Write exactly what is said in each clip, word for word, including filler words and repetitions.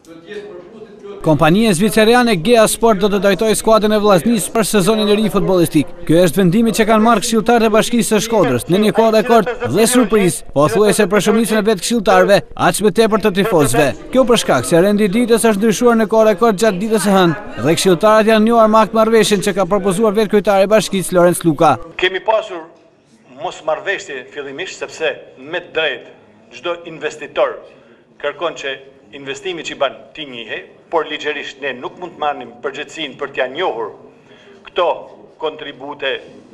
Kompania zvicereane Gea Sport do të drejtojë skuadrën e Vllaznisë për sezonin e ri futbollistik. Ky është vendimi që kanë marrë këshilltarët e Bashkisë së Shkodrës në një kohë rekord dhe surprizë, pothuajse për shumicën e vet këshilltarëve, aq më tepër të tifozëve. Kjo për shkak se rendi i ditës është ndryshuar në kohë rekord gjatë ditës së hënë dhe këshilltarët janë njohur me akt marrëveshjen që ka propozuar vetë kryetari i Bashkisë Lorenz Luka. Kemi pasur mosmarrëveshje fillimisht sepse me drejt çdo investitor kërkon që investimi që i ban t'i njihe, por ligjerisht ne nuk mund të marrim përgjegjësinë për t'ia njohur këto kontribute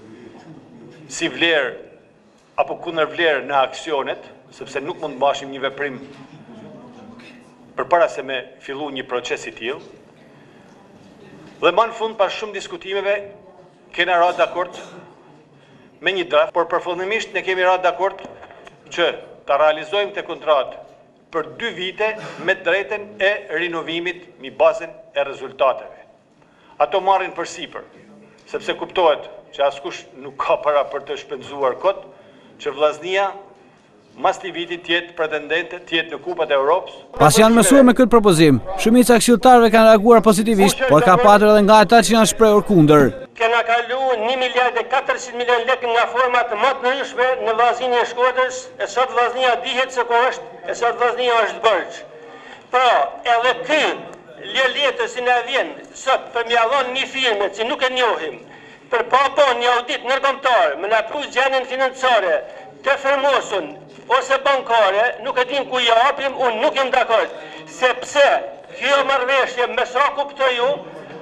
si vlerë apo kundër vlerë në aksionet, sepse nuk mund të mbashim një veprim përpara se me fillu një proces i tillë. Dhe më në fund, pas shumë diskutimeve, kena rënë dakord me një draft, por përfundimisht ne kemi rënë dakord që ta realizojmë të kontratë për dy vite me drejten e rinovimit mi bazën e rezultateve. Ato marrin për sipër, sepse kuptohet që askush nuk ka para për të shpenzuar kot, që Vllaznia mas të vitit tjetë pretendente, tjetë në Kupat e Europës. Pas janë mësuar me këtë propozim, shumica e këshilltarëve kanë reaguar pozitivisht, por ka patër edhe nga ata që janë shprehur kundër. Kena kalu një miliard e katërqind milion lekë nga format më të ndryshme në Vllazninë e Shkodrës, e sot Vllaznia dihet se ku është, e sot Vllaznia është Borxh. Pra, edhe ky lëletë si na vjen sot për mjallon një firmë që nuk e njohim, për pa po një audit ndërkombëtar, më na pru gjendjen financiare të firmosun ose bankare, nuk e dim ku i japim, unë nuk jam dakord, sepse kjo marrëveshje me sa kuptoj ju,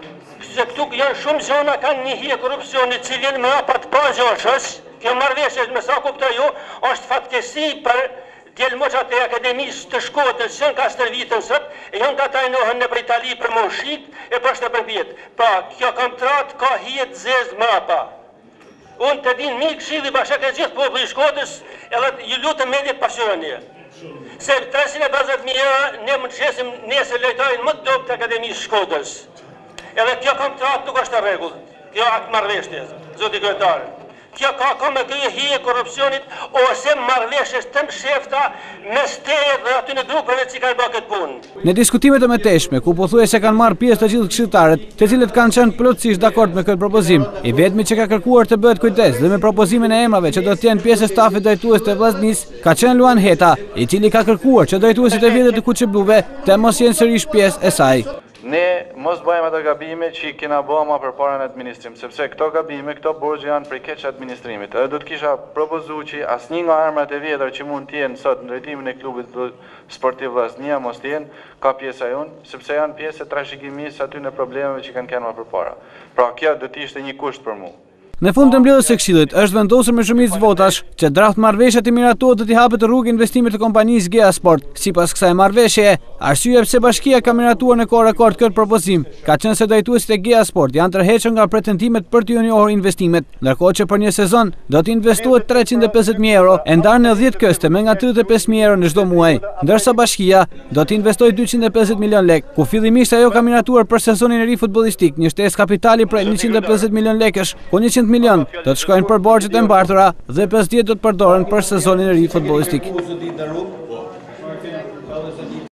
se këtu janë shumë zona kanë një hije korrupsioni që vjen me apat pa gjoshës, kjo marrëveshje me sa kuptoj ju, është fatkesi për djelmoqat e akademisë të Shkodrës që ka stërvitën sot, e janë ka tajnohen në për Itali për moshit e për shtëpër vjetë. Pra, kjo kontrat ka hije të zezë më apa. Unë të din mi këshilli bashkë e gjithë populli i Shkodrës, edhe ju lutëm mediat pasqyroni. Se treqind e pesëdhjetë mijë euro ne mund të shesim nesër lojtarin më të dobët të Akademisë Shkodrës. Edhe kjo kontrat nuk është e rregull. Kjo akt marrëveshje, zoti kryetar. Kjo ka ka me këtë hije korrupsionit ose marrëveshjes të mshefta mes teje dhe aty në grupeve që kanë bërë këtë punë. Në diskutimet e mëtejshme, ku pothuajse kanë marrë pjesë të gjithë këshilltarët, të cilët kanë qenë plotësisht dakord me këtë propozim, i vetmi që ka kërkuar të bëhet kujdes dhe me propozimin e emrave që do të jenë pjesë e stafit drejtues të Vllaznisë, ka qenë Luan Heta, i cili ka kërkuar që drejtuesit e vjetër të Kuçebluve të mos jenë sërish pjesë e saj. Ne mos bëjmë ato gabime që i kena bëma ma përpara në administrim, sepse këto gabime, këto borxhe janë prej keq administrimit. Edhe do të kisha propozuar që asnjë nga emrat e vjetër që mund të jenë sot në drejtimin e klubit sportiv Vllaznia mos të jenë ka pjesa jonë, sepse janë pjesë e trashëgimisë aty në problemeve që kanë kanë më përpara. Pra kjo do të ishte një kusht për mua. Në fund të mbledhjes së Këshillit është vendosur me shumicë votash që draft marrëveshja i miratohet dhe t'i hapet rrugë investimit të kompanisë Gea Sport. Sipas kësaj marrëveshjeje, arsyeja pse bashkia ka miratuar në kohë rekord këtë propozim ka qenë se drejtuesit e Gea Sport janë tërhequr nga pretendimet për të njohur investimet, ndërkohë që për një sezon do të investohet treqind e pesëdhjetë mijë euro e ndarë në dhjetë këste me nga tridhjetë e pesë mijë euro në çdo muaj, ndërsa bashkia do të investojë dyqind e pesëdhjetë milion lekë, ku fillimisht ajo ka miratuar për sezonin e ri futbollistik një shtesë kapitali prej njëqind e pesëdhjetë milion lekësh, ku njëqind milion do të shkojnë për borxhet e mbartura dhe pesëdhjetë do të përdoren për sezonin e ri futbollistik.